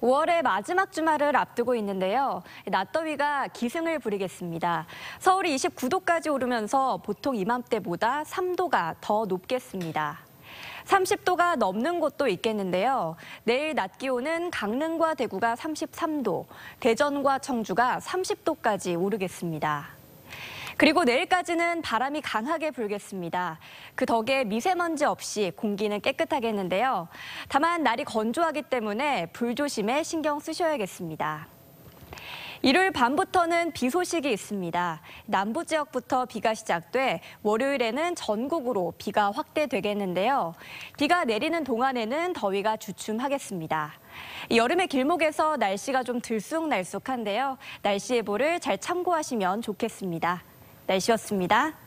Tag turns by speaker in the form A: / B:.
A: 5월의 마지막 주말을 앞두고 있는데요. 낮더위가 기승을 부리겠습니다. 서울이 29도까지 오르면서 보통 이맘때보다 3도가 더 높겠습니다. 30도가 넘는 곳도 있겠는데요. 내일 낮 기온은 강릉과 대구가 33도, 대전과 청주가 30도까지 오르겠습니다. 그리고 내일까지는 바람이 강하게 불겠습니다. 그 덕에 미세먼지 없이 공기는 깨끗하겠는데요. 다만 날이 건조하기 때문에 불조심에 신경 쓰셔야겠습니다. 일요일 밤부터는 비 소식이 있습니다. 남부 지역부터 비가 시작돼 월요일에는 전국으로 비가 확대되겠는데요. 비가 내리는 동안에는 더위가 주춤하겠습니다. 여름의 길목에서 날씨가 좀 들쑥날쑥한데요. 날씨 예보를 잘 참고하시면 좋겠습니다. 날씨였습니다.